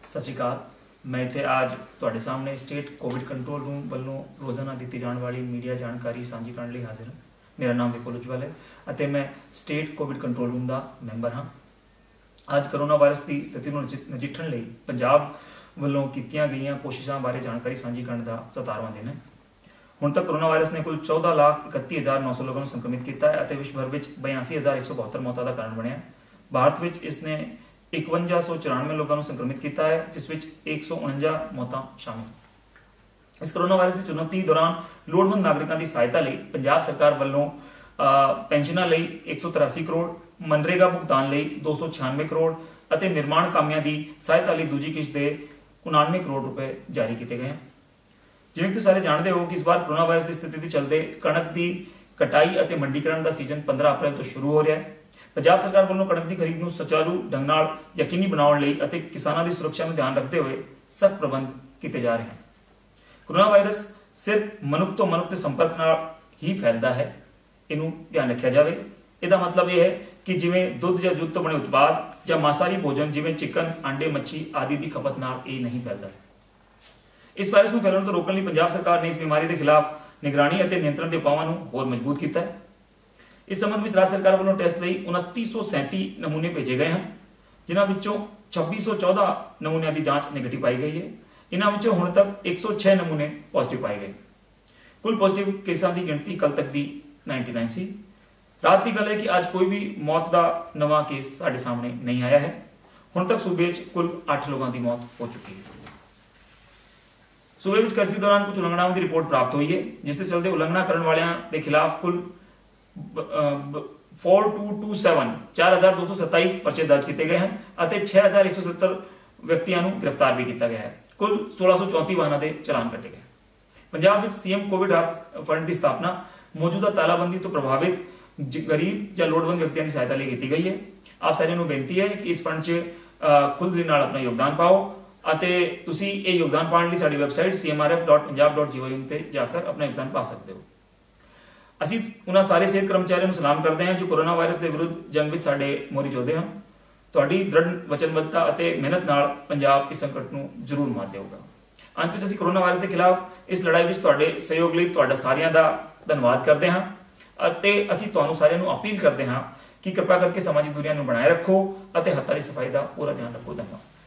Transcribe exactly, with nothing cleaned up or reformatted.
सत श्री अकाल। मैं इत्थे आज तुहाडे सामने स्टेट कोविड कंट्रोल रूम वालों रोज़ाना दी जाने वाली मीडिया जानकारी सांझी करने लई हाजिर हाँ। मेरा नाम विपुल उज्जवल है और मैं स्टेट कोविड कंट्रोल रूम का मैंबर हाँ। अज करोना वायरस की स्थिति को नजिठण लई पंजाब वालों कीतियां गईयां कोशिशों बारे जानकारी सांझी करने का सतारवां दिन है। हुण तक कोरोना वायरस ने कुल चौदह लाख इकत्ती हज़ार नौ सौ लोगों को संक्रमित किया है और विश्व भर में बयासी हज़ार एक सौ बहत्तर मौतों का कारण बनया। भारत में इसने इकवंजा सौ चौरानवे लोगों को संक्रमित किया है, जिस एक सौ उनंजा मौतां शामिल। इस कोरोना वायरस की चुनौती दौरान लोड़वंद नागरिकों की सहायता लई पंजाब सरकार वालों पेंशनां लई एक सौ तिरासी करोड़, मनरेगा भुगतान लई दो सौ छियानवे करोड़ और निर्माण कामियां की सहायता लई दूजी किश्त के उनानवे करोड़ रुपए जारी किए गए हैं। जिवें तुसीं सारे जानते हो कि इस बार कोरोना वायरस की स्थिति के चलते कणक की कटाई और मंडीकरण का सीजन पंद्रह अप्रैल तो शुरू हो रहा है। पंजाब सरकार वालों कणक की खरीद को सुचारू ढंग नाल यकीनी बनाने लई अते किसानों की सुरक्षा को ध्यान रखते हुए सख्त प्रबंध किए जा रहे हैं। कोरोना वायरस सिर्फ मनुख तो मनुख के संपर्क नाल ही फैलता है, इनू ध्यान रखा जाए। इसका मतलब यह है कि जिवें दुध या दुध तो बने उत्पाद या मांसाहारी भोजन जिवें चिकन, अंडे, मच्छी आदि की खपत नाल ये नहीं फैलता। इस वायरस को फैलने तो रोकने लिए पंजाब सरकार ने इस बीमारी के खिलाफ निगरानी और नियंत्रण के उपावां नूं होर मजबूत किया है। इस संबंध में राज्य सरकार वालों टेस्ट लई उनती सौ सैंती नमूने भेजे गए हैं, जिन्होंने छब्बी सौ चौदह नमूनों की जांच नेगेटिव पाई गई है। इन्होंने हुण तक एक सौ छह नमूने पॉजिटिव पाए गए। कुल पॉजिटिव केसां की गिनती कल तक की निन्यानवे सी। रात की गल है कि आज कोई भी मौत का नवा केस साडे सामने नहीं आया है। हुण तक सूबे कुल आठ लोगों की मौत हो चुकी है। सूबे में कर्फ्यू दौरान कुछ उल्लंघनाओं की रिपोर्ट प्राप्त हुई है, जिसके चलते उल्लंघना करने वालों के खिलाफ कुल फोर टू टू सैवन चार हजार दो सौ सत्ताईस परचे दर्ज किए गए हैं और छह हजार एक सौ सत्तर व्यक्तियों को गिरफ्तार भी किया गया है। कुल सोलह सौ चौंती वाहनों के चलान कटे गए। पंजाब में सीएम कोविड राहत फंड की स्थापना मौजूदा तालाबंदी तो प्रभावित गरीब या लोड़वंद व्यक्तियों की सहायता लिए की गई है। आप सारे बेनती है कि इस फंड से खुद दिल नाल अपना योगदान पाओ ਅਤੇ ਤੁਸੀਂ ਇਹ योगदान पाने ਲਈ ਸਾਡੀ website C M R F dot Punjab dot G O M ਤੇ ਜਾकर अपना योगदान पा सकते हो। ਅਸੀਂ ਉਹਨਾਂ ਸਾਰੇ ਸਿਹਤ ਕਰਮਚਾਰੀਆਂ ਨੂੰ ਸਲਾਮ ਕਰਦੇ ਹਾਂ ਜੋ ਕੋਰੋਨਾ ਵਾਇਰਸ ਦੇ ਵਿਰੁੱਧ ਜੰਗ ਵਿੱਚ ਸਾਡੇ ਮੋਹਰੀ ਯੋਧੇ ਹਨ। ਤੁਹਾਡੀ ਦ੍ਰਿੜ ਵਚਨਬੱਧਤਾ ਅਤੇ ਮਿਹਨਤ ਨਾਲ ਪੰਜਾਬ ਇਸ ਸੰਕਟ ਨੂੰ ਜ਼ਰੂਰ ਮਾਤ ਦੇਊਗਾ। ਅੰਤ ਵਿੱਚ ਅਸੀਂ ਕੋਰੋਨਾ ਵਾਇਰਸ ਦੇ ਖਿਲਾਫ ਇਸ ਲੜਾਈ ਵਿੱਚ ਤੁਹਾਡੇ ਸਹਿਯੋਗ ਲਈ ਤੁਹਾਡਾ ਸਾਰਿਆਂ ਦਾ ਧੰਨਵਾਦ ਕਰਦੇ ਹਾਂ ਅਤੇ ਅਸੀਂ ਤੁਹਾਨੂੰ ਸਾਰਿਆਂ ਨੂੰ ਅਪੀਲ ਕਰਦੇ ਹਾਂ ਕਿ ਕਿਰਪਾ ਕਰਕੇ ਸਮਾਜਿਕ ਦੂਰੀਆਂ ਨੂੰ ਬਣਾਏ ਰੱਖੋ ਅਤੇ ਹੱਥਾਂ ਦੀ ਸਫਾਈ ਦਾ ਪੂਰਾ ਧਿਆਨ ਰੱਖੋ। ਧੰਨਵਾਦ।